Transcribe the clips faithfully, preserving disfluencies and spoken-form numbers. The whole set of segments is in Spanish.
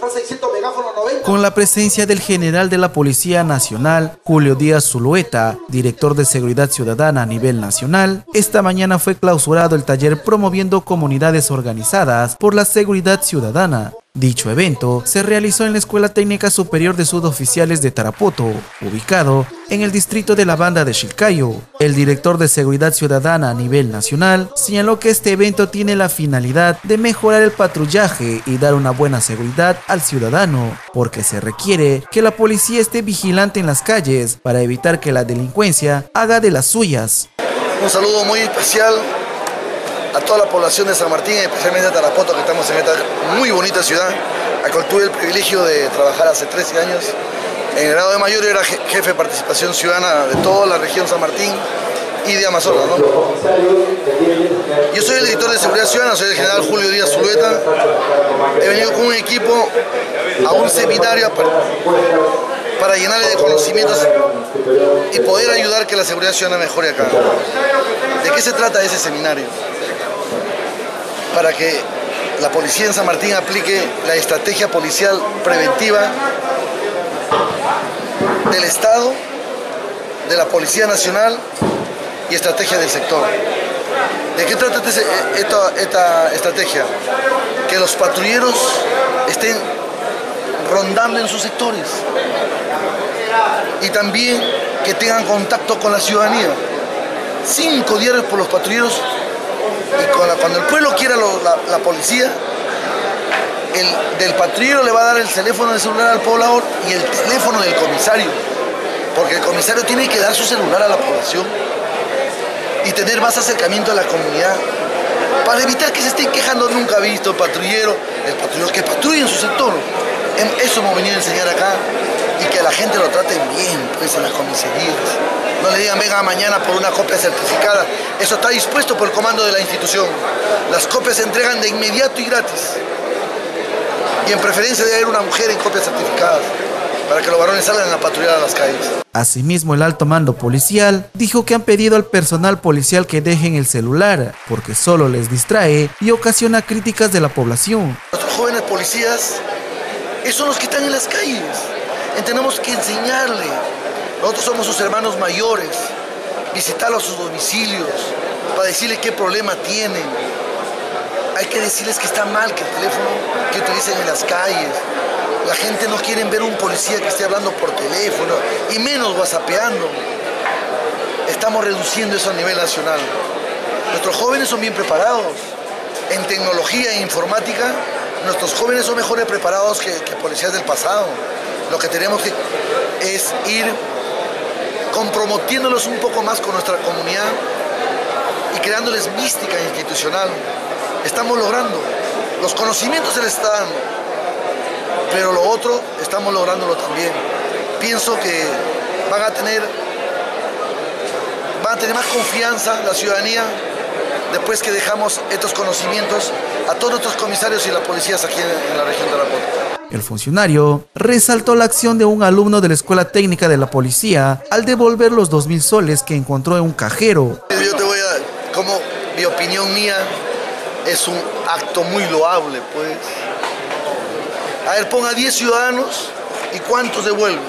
Con la presencia del general de la Policía Nacional, Julio Díaz Zulueta, director de Seguridad Ciudadana a nivel nacional, esta mañana fue clausurado el taller promoviendo comunidades organizadas por la seguridad ciudadana. Dicho evento se realizó en la Escuela Técnica Superior de Suboficiales de Tarapoto, ubicado en el distrito de la Banda de Chilcayo. El director de Seguridad Ciudadana a nivel nacional señaló que este evento tiene la finalidad de mejorar el patrullaje y dar una buena seguridad al ciudadano, porque se requiere que la policía esté vigilante en las calles para evitar que la delincuencia haga de las suyas. Un saludo muy especial a toda la población de San Martín, especialmente a Tarapoto, que estamos en esta muy bonita ciudad, a cual tuve el privilegio de trabajar hace trece años. En el grado de mayor era jefe de participación ciudadana de toda la región San Martín y de Amazonas, ¿no? Yo soy el director de Seguridad Ciudadana, soy el general Julio Díaz Zulueta. He venido con un equipo a un seminario para, para llenarle de conocimientos y poder ayudar que la seguridad ciudadana mejore acá. ¿De qué se trata ese seminario? Para que la policía en San Martín aplique la estrategia policial preventiva del Estado, de la Policía Nacional y estrategia del sector. ¿De qué trata esta, esta estrategia? Que los patrulleros estén rondando en sus sectores y también que tengan contacto con la ciudadanía. Cinco diarios por los patrulleros. Y cuando, cuando el pueblo quiera lo, la, la policía, el del patrullero le va a dar el teléfono de celular al poblador y el teléfono del comisario, porque el comisario tiene que dar su celular a la población y tener más acercamiento a la comunidad para evitar que se estén quejando nunca visto el patrullero, el patrullero que patrulle en su sector. Eso hemos venido a enseñar acá y que a la gente lo traten bien, pues, en las comisarías. No le digan venga mañana por una copia certificada. Eso está dispuesto por el comando de la institución. Las copias se entregan de inmediato y gratis. Y en preferencia debe haber una mujer en copias certificadas para que los varones salgan a patrullar a las calles. Asimismo, el alto mando policial dijo que han pedido al personal policial que dejen el celular porque solo les distrae y ocasiona críticas de la población. Nuestros jóvenes policías, esos son los que están en las calles. Y tenemos que enseñarle. Nosotros somos sus hermanos mayores, visitarlos a sus domicilios, para decirles qué problema tienen. Hay que decirles que está mal que el teléfono que utilicen en las calles. La gente no quiere ver un policía que esté hablando por teléfono, y menos whatsappeando. Estamos reduciendo eso a nivel nacional. Nuestros jóvenes son bien preparados. En tecnología e informática, nuestros jóvenes son mejores preparados que, que policías del pasado. Lo que tenemos que es ir comprometiéndolos un poco más con nuestra comunidad y creándoles mística institucional. Estamos logrando, los conocimientos se les está dando, pero lo otro estamos lográndolo también. Pienso que van a tener, van a tener más confianza la ciudadanía después que dejamos estos conocimientos a todos nuestros comisarios y las policías aquí en, en la región de Tarapoto. El funcionario resaltó la acción de un alumno de la Escuela Técnica de la Policía al devolver los dos mil soles que encontró en un cajero. Yo te voy a, como mi opinión mía, es un acto muy loable, pues. A ver, ponga diez ciudadanos y ¿cuántos devuelven?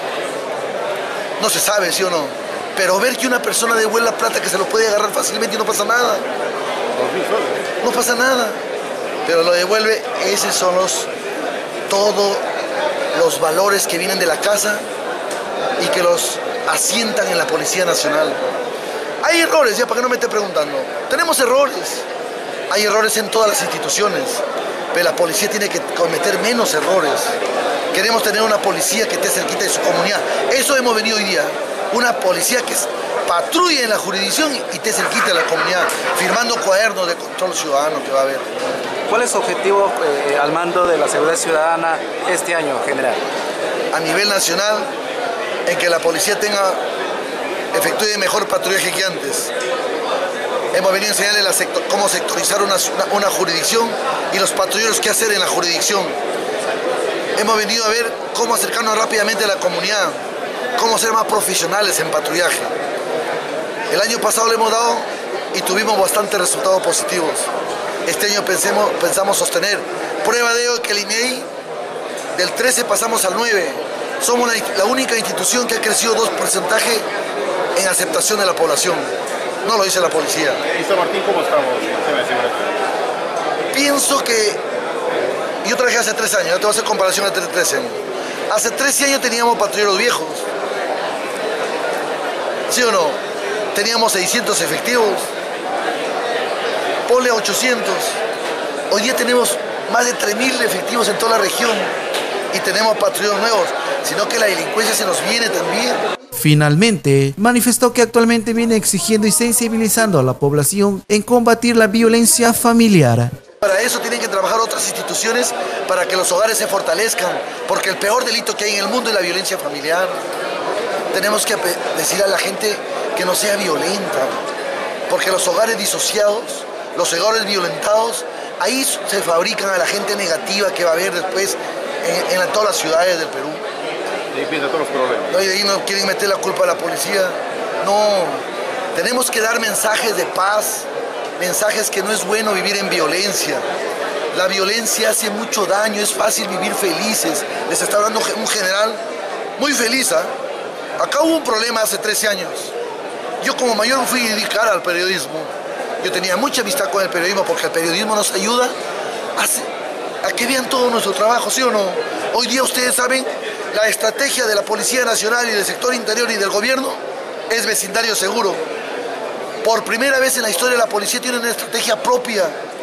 No se sabe, ¿sí o no? Pero ver que una persona devuelve la plata que se lo puede agarrar fácilmente y no pasa nada. No pasa nada. Pero lo devuelve, esos son los... todos los valores que vienen de la casa y que los asientan en la Policía Nacional. Hay errores, ya para que no me esté preguntando. Tenemos errores. Hay errores en todas las instituciones, pero la policía tiene que cometer menos errores. Queremos tener una policía que esté cerquita de su comunidad. Eso hemos venido hoy día. Una policía que patrulle en la jurisdicción y esté cerquita de la comunidad, firmando cuadernos de control ciudadano que va a haber. ¿Cuál es su objetivo eh, al mando de la seguridad ciudadana este año, general? A nivel nacional, en que la policía tenga, efectúe mejor patrullaje que antes. Hemos venido a enseñarle la sector, cómo sectorizar una, una, una jurisdicción y los patrulleros qué hacer en la jurisdicción. Hemos venido a ver cómo acercarnos rápidamente a la comunidad, cómo ser más profesionales en patrullaje. El año pasado le hemos dado y tuvimos bastantes resultados positivos. Este año pensemos, pensamos sostener. Prueba de ello que el I N E I Del trece pasamos al nueve. Somos la, la única institución que ha crecido dos porcentajes en aceptación de la población. No lo dice la policía. ¿Y San Martín cómo estamos? Pienso que... Yo trabajé hace tres años, yo te voy a hacer comparación entre trece años. Hace trece años teníamos patrulleros viejos. ¿Sí o no? Teníamos seiscientos efectivos. Ponle ochocientos. Hoy día tenemos más de tres mil efectivos en toda la región y tenemos patrulleros nuevos, sino que la delincuencia se nos viene también. Finalmente, manifestó que actualmente viene exigiendo y sensibilizando a la población en combatir la violencia familiar. Para eso tienen que trabajar otras instituciones para que los hogares se fortalezcan, porque el peor delito que hay en el mundo es la violencia familiar. Tenemos que decir a la gente que no sea violenta, porque los hogares disociados, los hogares violentados, ahí se fabrican a la gente negativa que va a haber después en, en todas las ciudades del Perú. Y empiezan todos los problemas. No, y ahí no quieren meter la culpa a la policía. No, tenemos que dar mensajes de paz, mensajes que no es bueno vivir en violencia. La violencia hace mucho daño, es fácil vivir felices. Les está hablando un general muy feliz, ¿eh? Acá hubo un problema hace trece años. Yo como mayor fui a dedicar al periodismo. Yo tenía mucha amistad con el periodismo porque el periodismo nos ayuda a, a que vean todo nuestro trabajo, ¿sí o no? Hoy día ustedes saben, la estrategia de la Policía Nacional y del sector interior y del gobierno es vecindario seguro. Por primera vez en la historia la policía tiene una estrategia propia.